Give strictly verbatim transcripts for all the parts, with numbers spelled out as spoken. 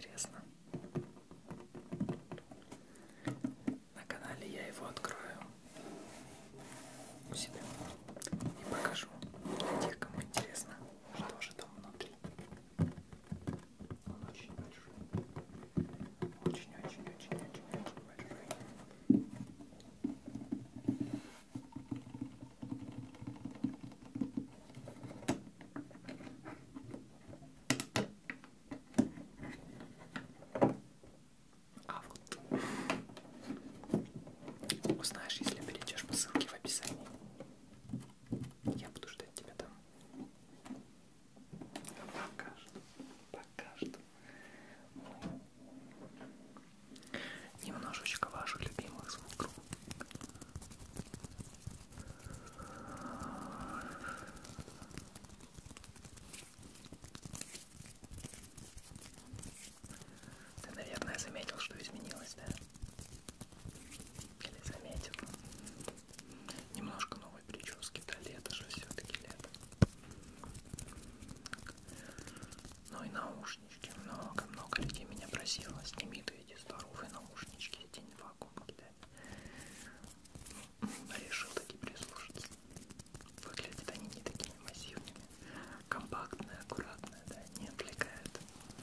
интересно. На канале я его открою у себя и покажу для тех, кому интересно, что же там внутри. Он очень большой. Очень-очень-очень-очень-очень большой. А вот узнаешь, если перейдешь по ссылке в описании. Я буду ждать тебя там. Пока что, пока что мы немножечко ваших любимых звуков. Ты, наверное, заметил, что изменилось, да? Или заметил? Немножко новой прически, да, лето же все-таки лето. Ну и наушнички. Много-много людей меня просило. Сними ты эти здоровые наушнички, эти не вакуум кидать. Решил таки прислушаться. Выглядят они не такими массивными. Компактные, аккуратные, да, не отвлекают.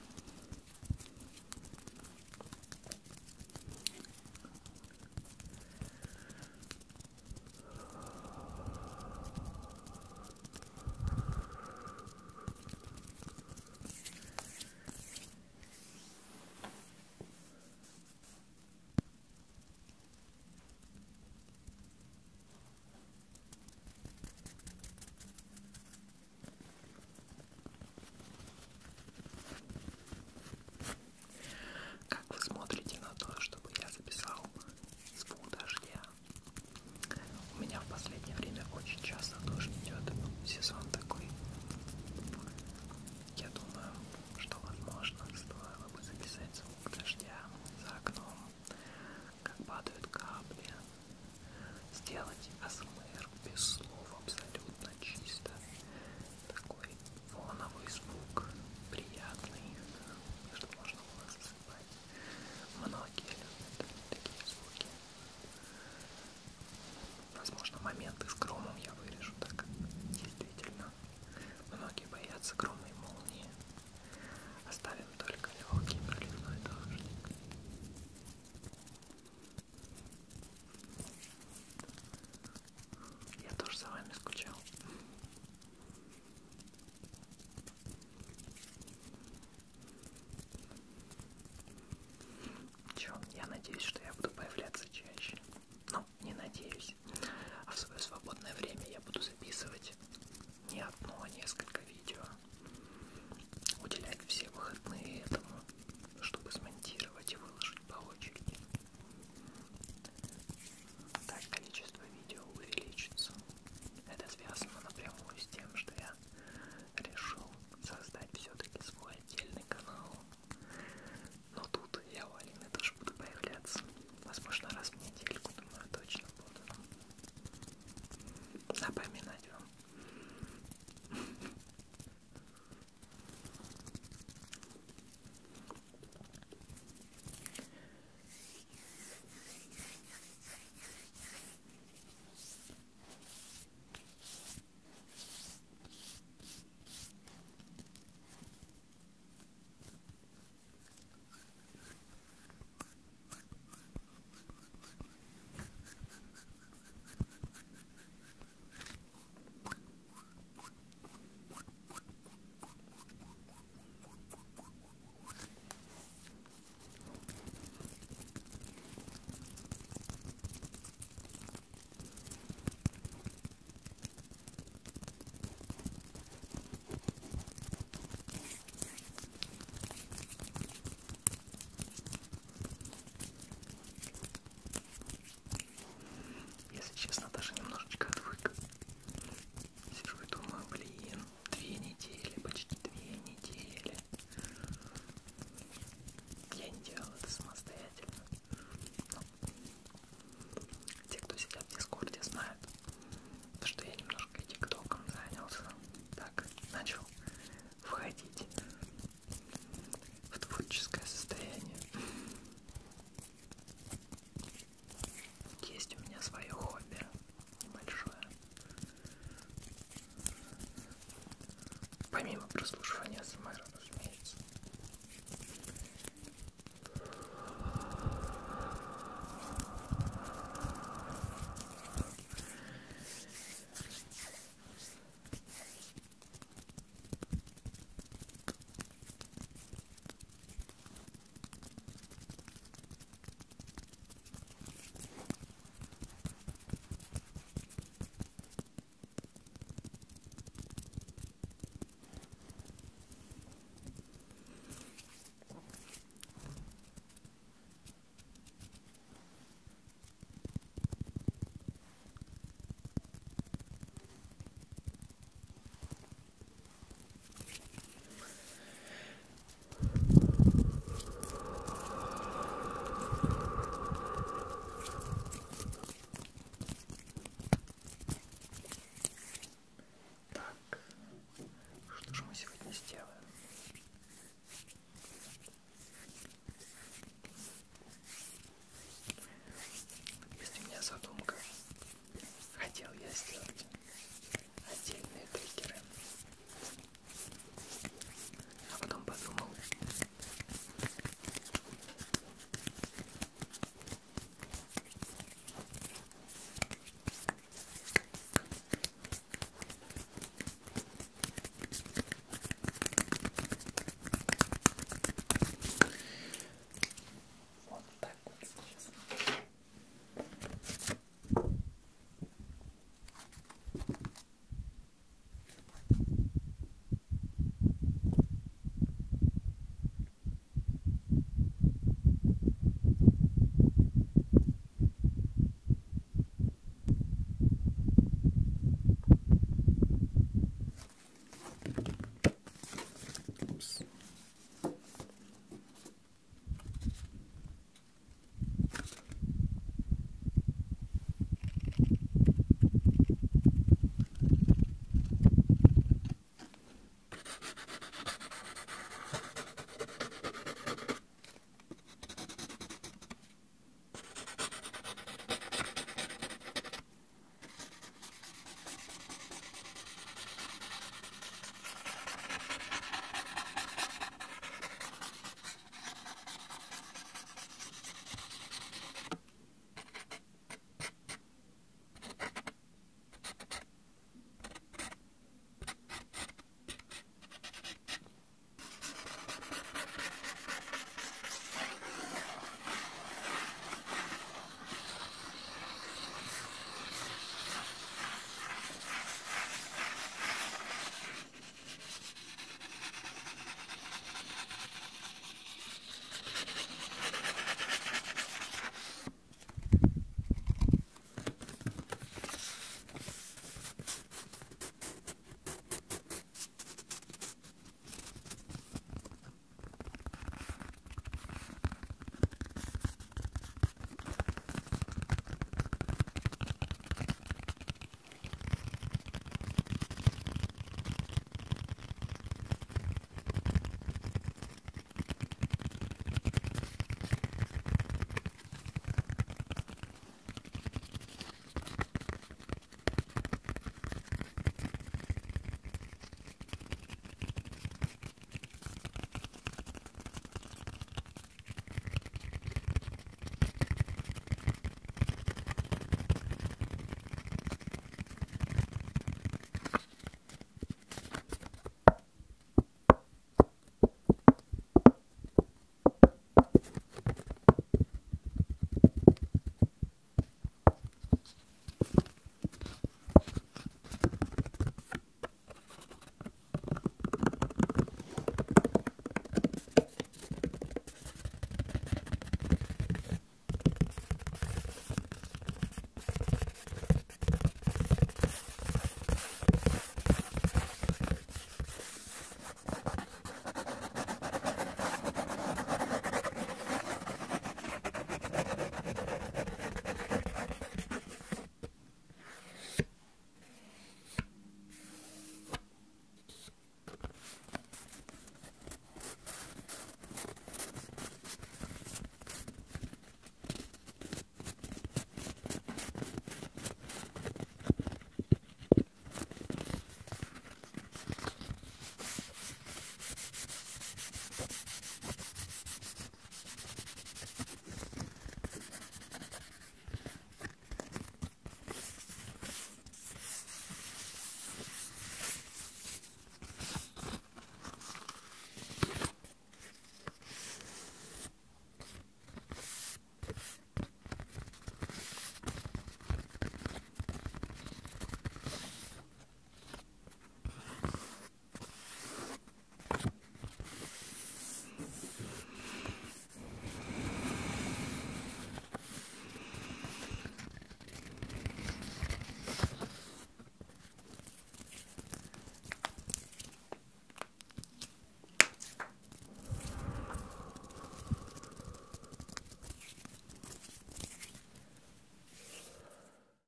Как вы смотрите на то, чтобы я записал звук дождя? У меня в последнее время очень часто дождь идет. Сезон такой. Я думаю, что возможно стоило бы записать звук дождя за окном, как падают капли, сделать а эс эм эр без слов, абсолютно чисто. Такой фоновый звук, приятный, что можно было засыпать. Многие любят такие звуки. Возможно, моменты с громом я вырежу так. Действительно, многие боятся грома и молнии. Оставим только легкий проливной дождик. Я тоже за вами скучал. Чё, я надеюсь, что я буду появляться чаще. Ну, не надеюсь. А в свое свободное время я буду записывать не одно, а несколько видео. Уделять все выходные этому, чтобы смонтировать и выложить по очереди. Так количество видео увеличится. Это связано напрямую с тем, что я решил создать все-таки свой отдельный канал. Но тут я у Алины тоже буду появляться. помимо прослушивания эй эс эм эр,